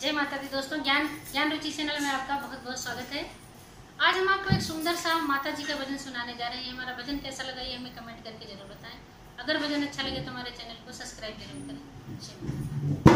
जय माता दी दोस्तों, ज्ञान रुचि चैनल में आपका बहुत बहुत स्वागत है। आज हम आपको एक सुंदर सा माता जी का भजन सुनाने जा रहे हैं। हमारा भजन कैसा लगा ये हमें कमेंट करके जरूर बताएं। अगर भजन अच्छा लगे तो हमारे चैनल को सब्सक्राइब जरूर करें।